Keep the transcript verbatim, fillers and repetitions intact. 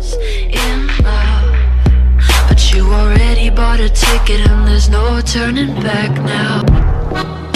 was in love, but you already bought a ticket and there's no turning back now.